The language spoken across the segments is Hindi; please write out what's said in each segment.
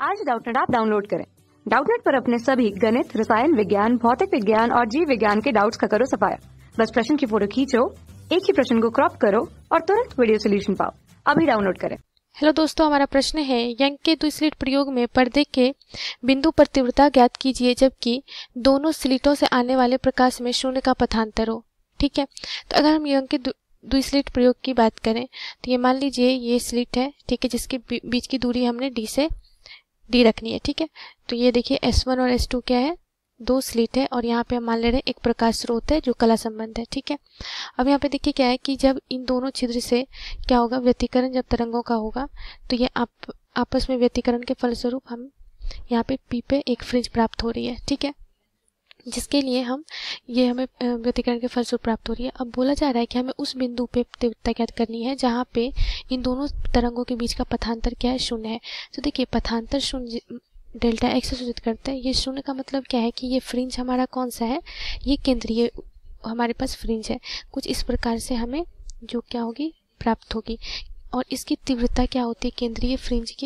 आज डाउटनेट ऐप डाउनलोड करें। डाउटनेट पर अपने सभी गणित, रसायन विज्ञान, भौतिक विज्ञान और जीव विज्ञान के डाउट्स का करो सफाया। बस प्रश्न की फोटो खींचो, एक ही प्रश्न को क्रॉप करो और तुरंत वीडियो सोल्यूशन पाओ। अभी डाउनलोड करें। हेलो दोस्तों, हमारा प्रश्न है यंग के द्विस्लिट प्रयोग में पर्दे के बिंदु पर तीव्रता ज्ञात कीजिए जबकि दोनों स्लिटों से आने वाले प्रकाश में शून्य का पथांतर हो। ठीक है, तो अगर हम यंग के द्विस्लिट प्रयोग की बात करें तो ये मान लीजिए ये स्लिट है, ठीक है, जिसके बीच की दूरी हमने डी से डी रखनी है। ठीक है, तो ये देखिए S1 और S2 क्या है, दो स्लिट है और यहाँ पे हम मान ले रहे हैं एक प्रकाश स्रोत है जो कला संबंध है। ठीक है, अब यहाँ पे देखिए क्या है कि जब इन दोनों छिद्र से क्या होगा, व्यतिकरण जब तरंगों का होगा तो ये आपस में व्यतिकरण के फलस्वरूप हम यहाँ पे P पे एक फ्रिंज प्राप्त हो रही है। ठीक है, जिसके लिए हमें व्यतिकरण के फलस्वरूप प्राप्त हो रही है। अब बोला जा रहा है कि हमें उस बिंदु पे तीव्रता ज्ञात करनी है जहाँ पे इन दोनों तरंगों के बीच का पथांतर क्या है, शून्य है। तो देखिए पथांतर शून्य डेल्टा एक्स से सूचित करता है। ये शून्य का मतलब क्या है कि ये फ्रिंज हमारा कौन सा है, ये केंद्रीय हमारे पास फ्रिंज है। कुछ इस प्रकार से हमें जो क्या होगी, प्राप्त होगी। और इसकी तीव्रता क्या होती है, केंद्रीय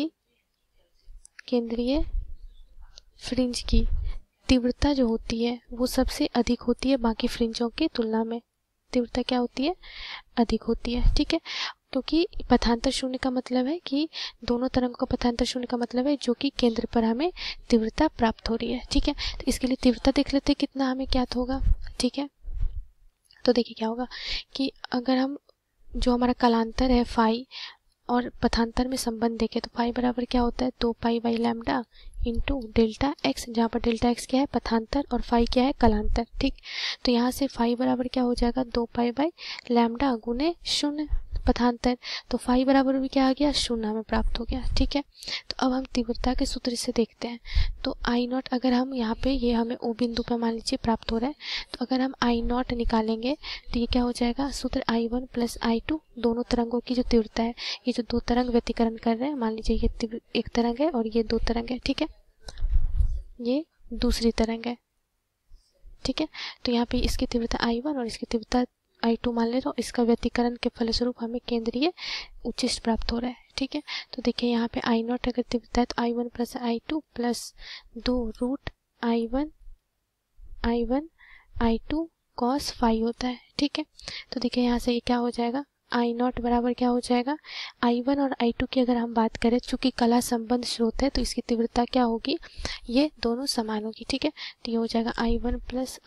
फ्रिंज की तीव्रता जो होती है वो सबसे अधिक होती है बाकी फ्रिंजों की तुलना में। तीव्रता क्या होती है, अधिक होती है। ठीक है, क्योंकि पथांतर शून्य का मतलब है कि दोनों तरंगों का पथांतर शून्य का मतलब है जो कि केंद्र पर हमें तीव्रता प्राप्त हो रही है। ठीक है, तो इसके लिए तीव्रता देख लेते हैं कितना हमें ज्ञात होगा। ठीक है, तो देखिए क्या होगा कि अगर हम जो हमारा कालांतर है फाई और पथांतर में संबंध देखें तो फाई बराबर क्या होता है, 2 pi by lambda into delta X, जहाँ पर डेल्टा एक्स क्या है, पथांतर, और फाई क्या है, कालांतर। ठीक, तो यहाँ से फाई बराबर क्या हो जाएगा, 2 पाई बाई लैम्डा गुने शून्य पथांतर। तो फाई बराबर भी क्या आ गया, शून्य हमें प्राप्त हो गया। ठीक है, तो अब हम तीव्रता के सूत्र से देखते हैं। तो आई नॉट अगर हम यहाँ पे ये हमें ओ बिंदु पे मान लीजिए प्राप्त हो रहा है, तो अगर हम आई नॉट निकालेंगे तो ये क्या हो जाएगा, सूत्र I1 प्लस I2, दोनों तरंगों की जो तीव्रता है, ये जो दो तरंग व्यतिकरण कर रहे हैं, मान लीजिए ये एक तरंग है और ये दो तरंग है। ठीक है, ये दूसरी तरंग है। ठीक है, तो यहाँ पे इसकी तीव्रता I1 और इसकी तीव्रता I2 मान ले, तो इसका व्यतिकरण के फलस्वरूप हमें केंद्रीय उच्चिष्ट प्राप्त हो रहा है। ठीक है, तो देखिए यहाँ पे I नॉट अगर तीव्रता है तो I1 plus I2 plus 2 root I1 I2 cos phi होता है। ठीक है, तो देखिए यहाँ से ये क्या हो जाएगा, आई नॉट बराबर क्या हो जाएगा, I1 और I2 की अगर हम बात करें, चूंकि कला संबंध स्रोत है तो इसकी तीव्रता क्या होगी, ये दोनों समान होगी। ठीक है, तो ये हो जाएगा I1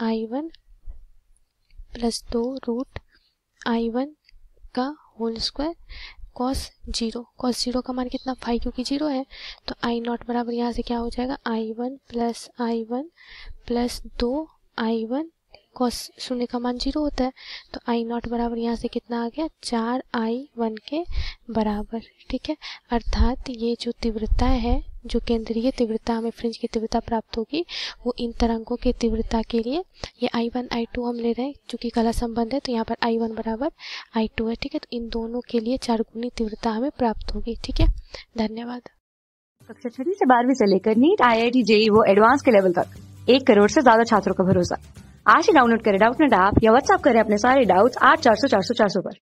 प्लस 2 रूट I1 का होल स्क्वायर cos 0 का मान कितना, फाई, क्योंकि 0 है। तो आई नॉट बराबर यहाँ से क्या हो जाएगा, I1 प्लस 2 I1 cos शून्य का मान 0 होता है। तो आई नॉट बराबर यहाँ से कितना आ गया, 4I1 के बराबर। ठीक है, अर्थात ये जो तीव्रता है, जो केंद्रीय तीव्रता हमें फ्रिंज की तीव्रता प्राप्त होगी, वो इन तरंगों की तीव्रता के लिए ये I1 I2 हम ले रहे हैं, चूंकि कला संबंध है तो यहाँ पर I1 बराबर I2 है। ठीक है, तो इन दोनों के लिए 4 गुनी तीव्रता हमें प्राप्त होगी। ठीक है, धन्यवाद। कक्षा 6 से 12वीं से लेकर नीट, IIT, JEE वो एडवांस के लेवल तक 1 करोड़ से ज्यादा छात्रों का भरोसा। आज ही डाउनलोड करें डाउटनेट ऐप या व्हाट्सएप करें अपने सारे डाउट्स 8400 400 400 पर।